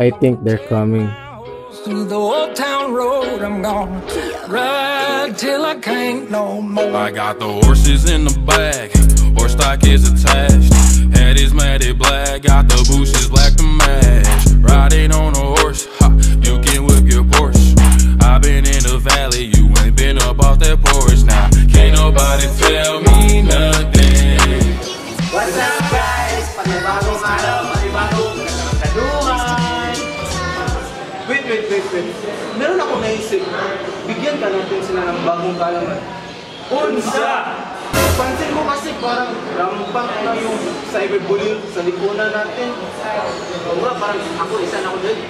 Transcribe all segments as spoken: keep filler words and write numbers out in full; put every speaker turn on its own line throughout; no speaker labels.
I think they're coming.
To the old town road, I'm gonna ride till I can't no more.
I got the horses in the back, horse stock is attached. Head is matted black, got the bushes black to match. Riding on a horse, ha, you can whip your Porsche. I've been in the valley, you ain't been up off that porch. Now, can't nobody tell me nothing.
What's up guys? Panibagong araw, panibagong kaduhan. Wait, wait, wait, wait. Meron ako naisip. Bigyan ka natin sila ng bagong kalaman. Unsa! Pansin ko kasi parang rampang na yung cyberbullying sa lipunan natin. O nga, parang ako isa na ako dyan.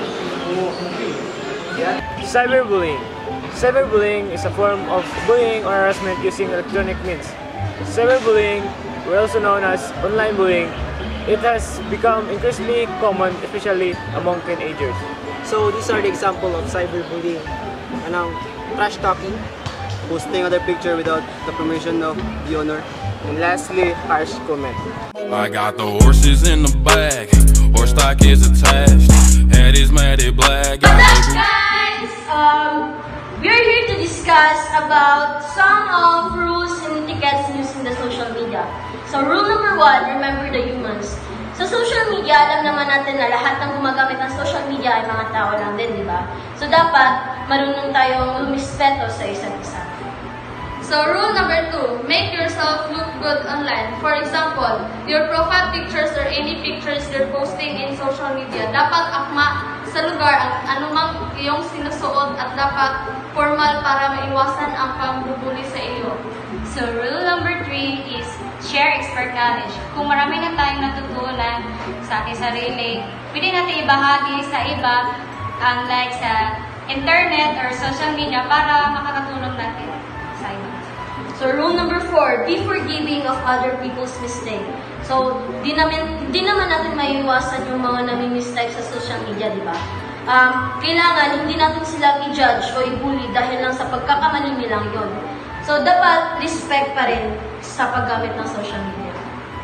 Cyberbullying. Cyberbullying is a form of bullying or harassment using electronic means. Cyberbullying, also known as online bullying, it has become increasingly common, especially among teenagers.
So these are the example of cyberbullying. Anong trash talking, posting other picture without the permission of the owner, and lastly, harsh comment.
I got the horses in the back, horse stock is attached. Head is matted black.
What's up guys? Um, we are here to discuss about some of rules and etiquettes using the social media. So rule number one, remember the humans. Sa social media, alam naman natin na lahat ng gumagamit ng social media ay mga tao lang din, di ba? So dapat marunong tayong lumispeto sa isa't isa.
So rule number two, make yourself look good online. For example, your profile pictures or any pictures you're posting in social media, dapat akma sa lugar ang anumang iyong sinusuot at dapat formal para maiwasan ang pambubuli sa iyo.
So rule number three is share expert knowledge. Kung marami na tayong natutunan sa ating sarili, pwede natin ibahagi sa iba, unlike sa internet or social media, para makakatulong natin sa iba.
So rule number four, be forgiving of other people's mistake. So di naman, di naman natin maiiwasan yung mga nami-mistake sa social media, di ba? Um, kailangan hindi natin sila i-judge o i-bully dahil lang sa pagkakamali nilang yun. So, dapat respect pa rin sa paggamit ng social media.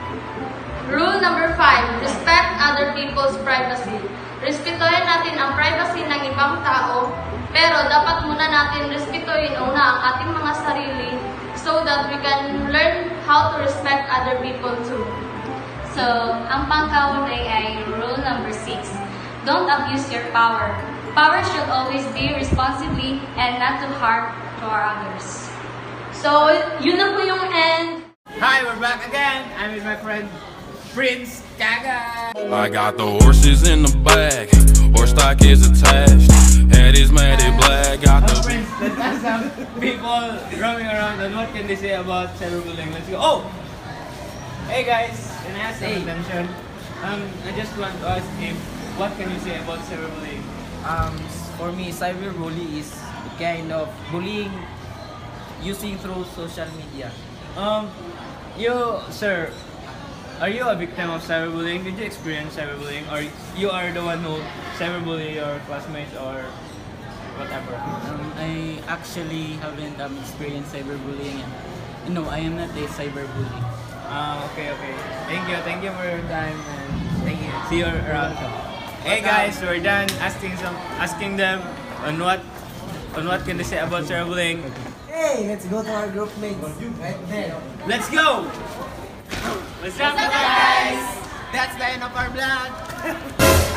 Rule number five, respect other people's privacy. Respetuhin natin ang privacy ng ibang tao, pero dapat muna natin respetuhin una ang ating mga sarili so that we can learn how to respect other people too.
So, ang pangkahuli ay rule number six. Don't abuse your power. Power should always be responsibly and not to harm to our others.
So, yun na po yung end.
Hi, we're back again. I'm with my friend Prince Kaga.
I got the horses in the back, horse stock is attached. Head is matted black, got the
Prince, let's ask some people roaming around and what can they say about cyberbullying. Let's go. Oh! Hey guys, can I ask some attention? Um, I just want to ask him, what can you say about cyberbullying?
Um, for me, cyberbullying is a kind of bullying using through social media.
Um, you, sir, are you a victim of cyberbullying? Did you experience cyberbullying, or you are the one who cyberbully your classmates or whatever?
Um, I actually haven't um, experienced cyberbullying. And, no, I am not a cyberbully.
Ah, uh, okay, okay. Thank you, thank you for your time, and thank you. See you around. Hey guys, we're done asking some, asking them on what, on what can they say about cyberbullying.
Hey, let's go to our group mates right there.
Let's go! What's up, guys?
That's the end of our vlog.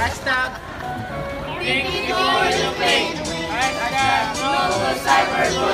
Hashtag
Thank you for your page. Alright, I got no cyberbullying.